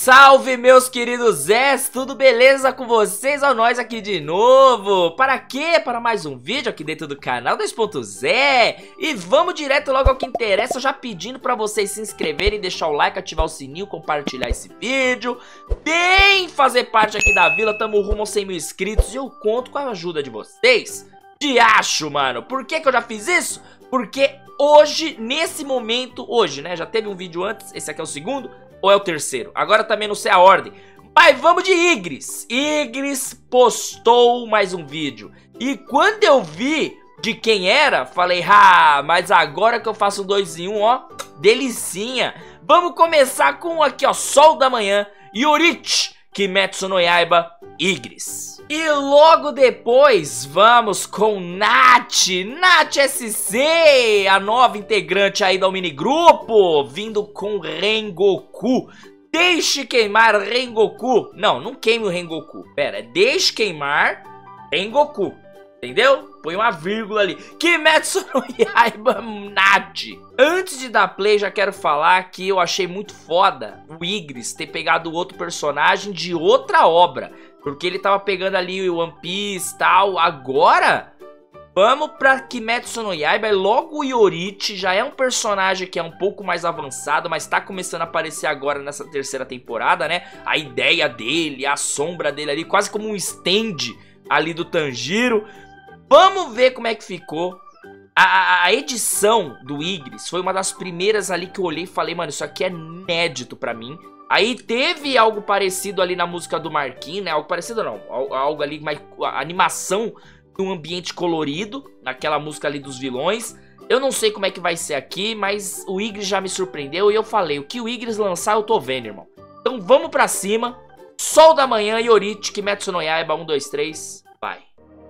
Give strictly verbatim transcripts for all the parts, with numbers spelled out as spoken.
salve, meus queridos Zés, tudo beleza com vocês? Ó, nós aqui de novo. Para quê? Para mais um vídeo aqui dentro do canal dois ponto zero. E vamos direto logo ao que interessa, já pedindo para vocês se inscreverem, deixar o like, ativar o sininho, compartilhar esse vídeo. Vem fazer parte aqui da vila, tamo rumo aos cem mil inscritos e eu conto com a ajuda de vocês. De acho, mano. Por que que eu já fiz isso? Porque hoje, nesse momento, hoje, né, já teve um vídeo antes, esse aqui é o segundo. Ou é o terceiro? Agora também não sei a ordem. Mas vamos de Igris. Igris postou mais um vídeo. E quando eu vi de quem era, falei, ah, mas agora que eu faço um dois em um, ó, delicinha. Vamos começar com aqui, ó, Sol da Manhã, Yorichi, Kimetsu no Yaiba, Igris. E logo depois vamos com Nath, Nath S C, a nova integrante aí do minigrupo, vindo com Rengoku. Deixe queimar Rengoku. Não, não queime o Rengoku. Pera, deixe queimar Rengoku. Entendeu? Põe uma vírgula ali. Kimetsu no Yaiba Nath. Antes de dar play, já quero falar que eu achei muito foda o Igris ter pegado outro personagem de outra obra. Porque ele tava pegando ali o One Piece e tal. Agora, vamos pra Kimetsu no Yaiba. Logo o Yorichi já é um personagem que é um pouco mais avançado, mas tá começando a aparecer agora nessa terceira temporada, né? A ideia dele, a sombra dele ali, quase como um stand ali do Tanjiro. Vamos ver como é que ficou. A, a edição do Igris foi uma das primeiras ali que eu olhei e falei, mano, isso aqui é inédito pra mim. Aí teve algo parecido ali na música do Marquinhos, né? Algo parecido não, algo ali, mais, a animação de um ambiente colorido, naquela música ali dos vilões. Eu não sei como é que vai ser aqui, mas o Igris já me surpreendeu e eu falei, o que o Igris lançar eu tô vendo, irmão. Então vamos pra cima. Sol da Manhã, Yorichi, Kimetsu no Yaiba, um, dois, três, vai.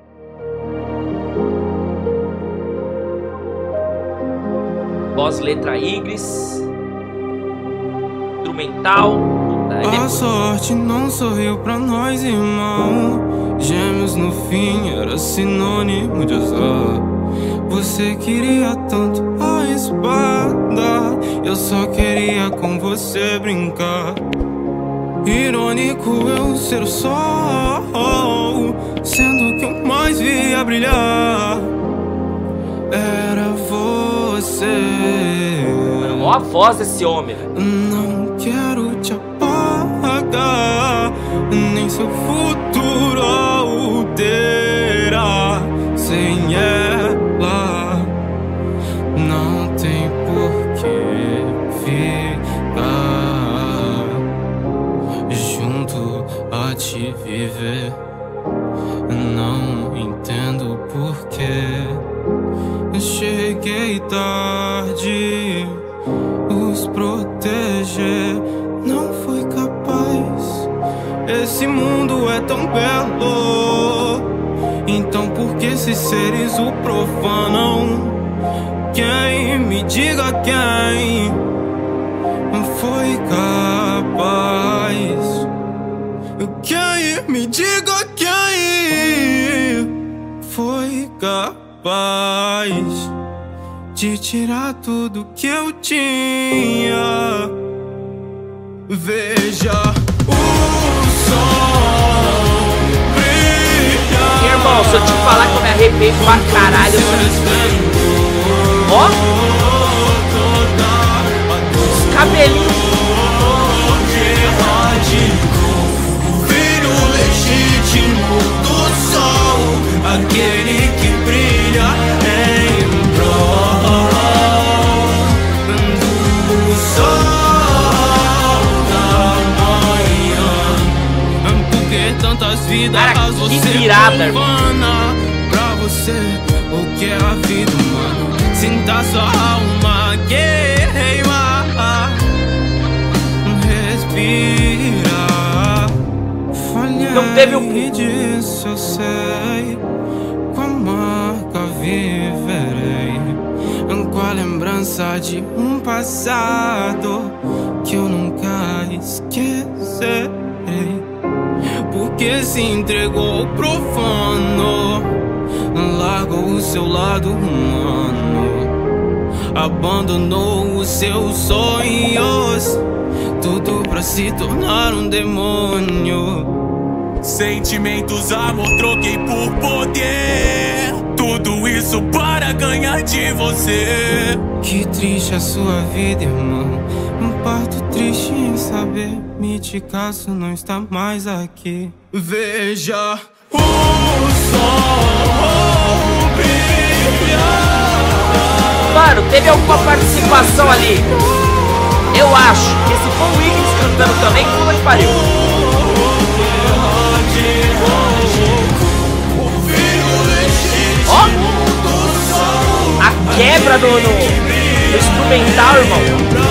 Voz, letra, Igris. Instrumental. A sorte não sorriu pra nós, irmão. Gêmeos no fim era sinônimo de azar. Você queria tanto a espada, eu só queria com você brincar. Irônico eu ser o sol, sendo que eu mais via brilhar era você. Olha a voz desse homem. Não quero te apagar, nem seu futuro alterar. Sem ela não tem por que ficar junto a te viver. Não entendo por que cheguei tarde, os proteger não fui capaz. Esse mundo é tão belo, então por que esses seres o profanam? Quem me diga quem foi capaz? Quem me diga quem foi capaz de tirar tudo que eu tinha. Veja o sol brilhar. Irmão, se eu te falar que eu me arrependo pra caralho, ó, os cabelinhos. Filho legítimo do sol, aquele que brilha em prol do sol da manhã. Porque tantas vidas Cara, que você virada, profana. Pra você, o que é a vida humana? Sinta sua alma queimar, respira. Falhei, não teve um... disso eu sei. Com a marca viverei, com a lembrança de um passado que eu nunca esquecerei. Porque se entregou ao profano, largou o seu lado humano, abandonou os seus sonhos. tudo pra se tornar um demônio. Sentimentos, amor, troquei por poder. Tudo isso para ganhar de você. Que triste a sua vida, irmão. Um parto triste em saber Míticaço não está mais aqui. Veja o sol brilhar. Mano, teve alguma participação ali. Eu acho que se for o Ignis cantando também, puta que pariu. Ó, a quebra do, no, do instrumental, irmão.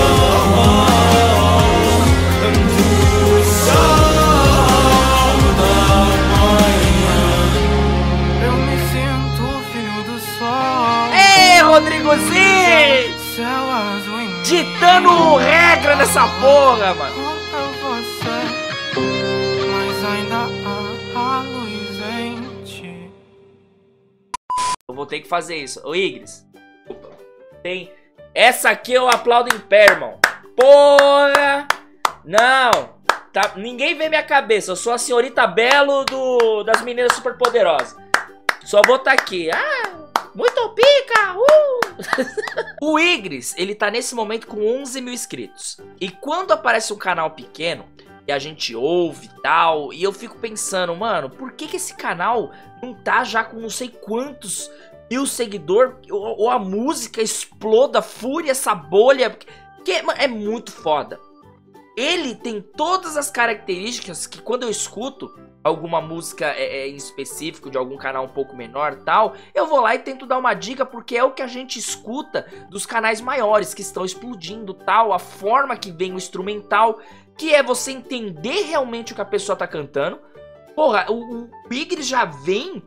Eu me sinto filho do sol. Ei, Rodrigozinho! Céu azul em mim. Ditando regra nessa porra, mano. Conta você, mas ainda há a luz em ti. Eu vou ter que fazer isso. Ô, Ignis. Desculpa. Tem. Essa aqui eu aplaudo em pé, irmão. Porra! Não! Tá... Ninguém vê minha cabeça. Eu sou a senhorita Belo do... das meninas superpoderosas. Só vou tá aqui. Ah! Muito pica! Uh! O Ignis, ele tá nesse momento com onze mil inscritos. E quando aparece um canal pequeno e a gente ouve e tal, e eu fico pensando, mano, por que que esse canal não tá já com não sei quantos mil seguidores, ou, ou a música exploda, fure essa bolha, porque mano, é muito foda. Ele tem todas as características que quando eu escuto alguma música é, é, em específico de algum canal um pouco menor tal, eu vou lá e tento dar uma dica, porque é o que a gente escuta dos canais maiores que estão explodindo tal, a forma que vem o instrumental, que é você entender realmente o que a pessoa tá cantando. Porra, o, o Ignis já vem...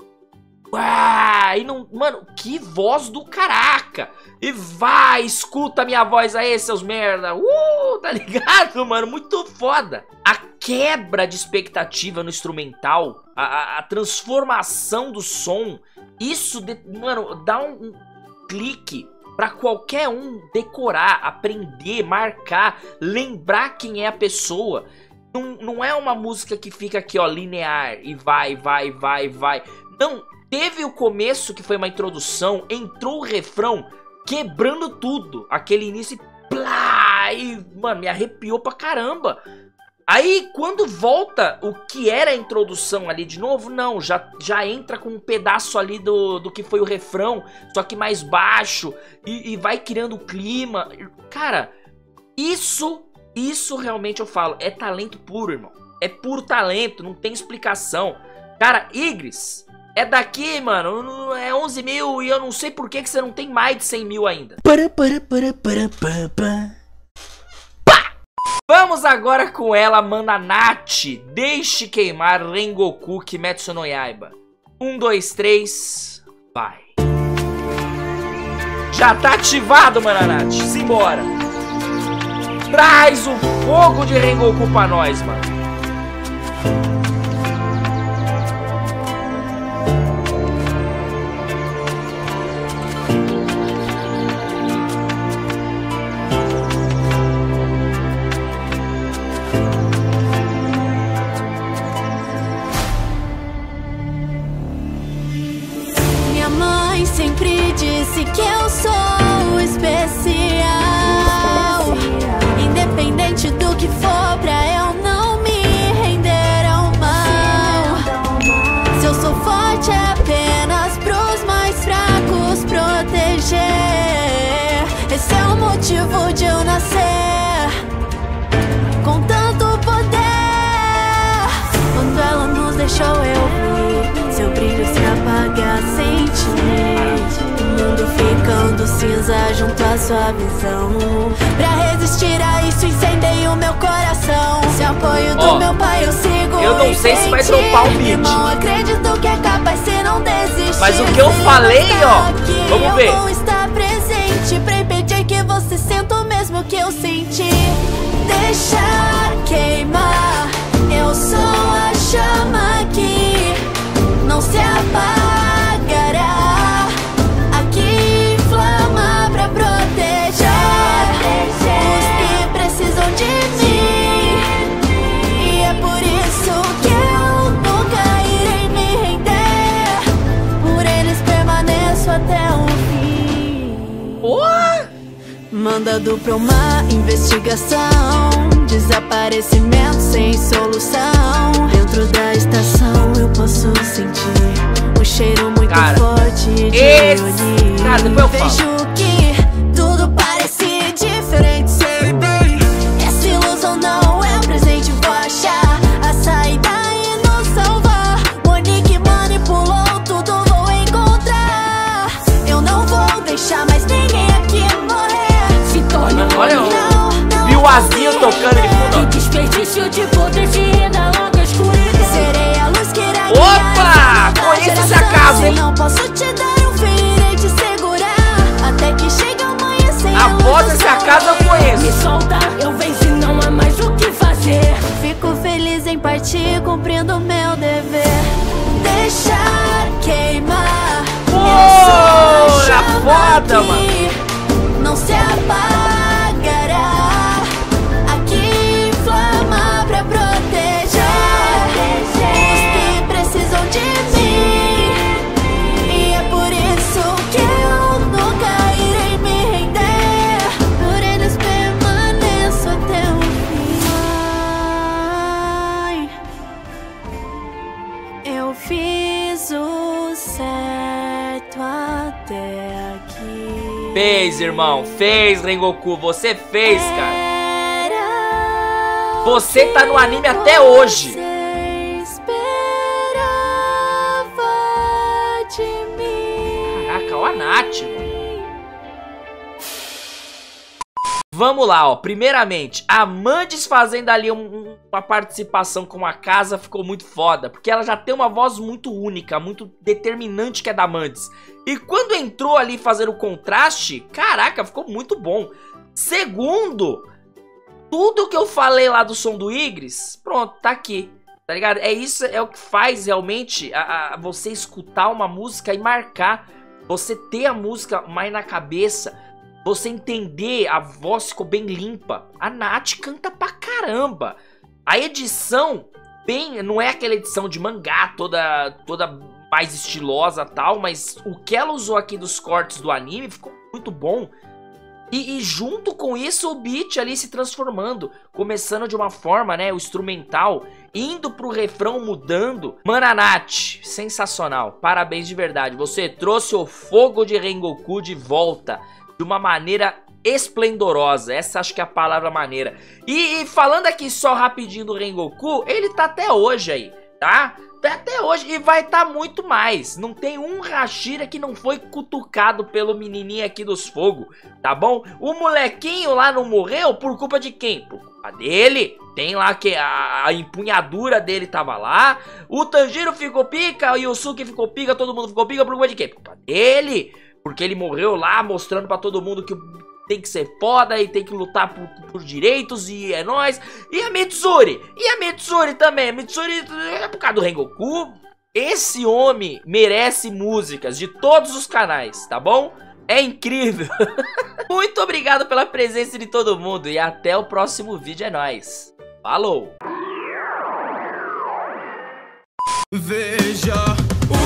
Uau, e não, mano, que voz do caraca! E vai, escuta a minha voz aí, seus merda! Uh, tá ligado, mano? Muito foda! A quebra de expectativa no instrumental, a, a, a transformação do som, isso, de, mano, dá um, um clique pra qualquer um decorar, aprender, marcar, lembrar quem é a pessoa. Não, não é uma música que fica aqui, ó, linear e vai, vai, vai, vai. Não, teve o começo que foi uma introdução, entrou o refrão quebrando tudo. Aquele início e plá, e, mano, me arrepiou pra caramba. Aí, quando volta o que era a introdução ali de novo, não, já, já entra com um pedaço ali do, do que foi o refrão, só que mais baixo, e, e vai criando o clima. Cara, isso, isso realmente eu falo, é talento puro, irmão. É puro talento, não tem explicação. Cara, Ignis, é daqui, mano, é onze mil e eu não sei por que, que você não tem mais de cem mil ainda. Para, para, para, para, para, para. Vamos agora com ela, Mana Nath. Deixe queimar Rengoku Kimetsu no Yaiba. Um, dois, três, vai. Já tá ativado, Mana Nath. Simbora. Traz o fogo de Rengoku pra nós, mano. Sempre disse que eu sou especial. Independente do que for, pra eu não me render ao mal. Se eu sou forte é apenas pros mais fracos proteger. Esse é o motivo de eu nascer com tanto poder. Quando ela nos deixou eu vi seu brilho se apagar sem ti. Ficando cinza junto à sua visão. Pra resistir a isso, incendei o meu coração. Se apoio do oh, meu pai, eu sigo. Eu não sei se vai dropar o beat. Não acredito que é capaz, se não desistir. Mas o que eu falei, ó, vamos ver. Eu vou estar presente pra impedir que você sinta o mesmo que eu senti. Deixar queimar. Eu sou a chama que não se apagará. Proteger os que precisam de mim. mandado pra uma investigação. Desaparecimento sem solução. Dentro da estação eu posso sentir um cheiro muito cara, forte de esse... reunir. Cara, depois eu falo. Vejo que tudo parece diferente, sei bem. Essa ilusão não é um presente, vou achar a saída e nos salvar. Monique manipulou tudo, vou encontrar. Eu não vou deixar mais ninguém aqui morrer. Se torne um olha, não, não vi o Azinho tocando de fundo. que desperdício de poder se renda logo a escuridão. Serei a luz que irá Opa! Conheço essa casa, hein? Não posso te dar um fim, irei te segurar até que chegue amanhã sem a voz dessa casa eu conheço. Me solta, eu venci, não há mais o que fazer. Fico feliz em partir, cumprindo o meu dever. Deixar queimar. Porra, foda, mano. Não se apagará. Aqui inflama pra proteger os que precisam de mim. E é por isso que eu nunca irei me render. Por eles permaneço até o fim. Ai, eu fiz o certo até aqui. Fez, irmão, fez, Rengoku, você fez, cara. Você tá no anime até hoje. Caraca, ó a Nath, mano. Vamos lá, ó. Primeiramente, a Mandes fazendo ali um, um, uma participação com a casa ficou muito foda. Porque ela já tem uma voz muito única, muito determinante que é da Mandes. E quando entrou ali fazer o contraste, caraca, ficou muito bom. Segundo, tudo que eu falei lá do som do Igris, pronto, tá aqui. Tá ligado? É isso, é o que faz realmente a, a, você escutar uma música e marcar. Você ter a música mais na cabeça. Você entender, a voz ficou bem limpa. A Nath canta pra caramba. A edição, bem, não é aquela edição de mangá, toda, toda mais estilosa e tal, mas o que ela usou aqui dos cortes do anime ficou muito bom. E, e junto com isso, o beat ali se transformando, começando de uma forma, né, o instrumental, indo pro refrão, mudando. Mano, a Nath, sensacional, parabéns de verdade. Você trouxe o fogo de Rengoku de volta. De uma maneira esplendorosa. Essa acho que é a palavra maneira. E, e falando aqui só rapidinho do Rengoku, ele tá até hoje aí, tá? Tá até hoje e vai tá muito mais. Não tem um Hashira que não foi cutucado pelo menininho aqui dos fogos, tá bom? O molequinho lá não morreu por culpa de quem? Por culpa dele. Tem lá que a, a empunhadura dele tava lá. O Tanjiro ficou pica, o Yusuke ficou pica, todo mundo ficou pica por culpa de quem? Por culpa dele. Porque ele morreu lá mostrando pra todo mundo que tem que ser foda e tem que lutar por, por direitos e é nóis. E a Mitsuri? E a Mitsuri também? A Mitsuri é por causa do Rengoku. Esse homem merece músicas de todos os canais, tá bom? É incrível. Muito obrigado pela presença de todo mundo e até o próximo vídeo, é nóis. Falou! Veja o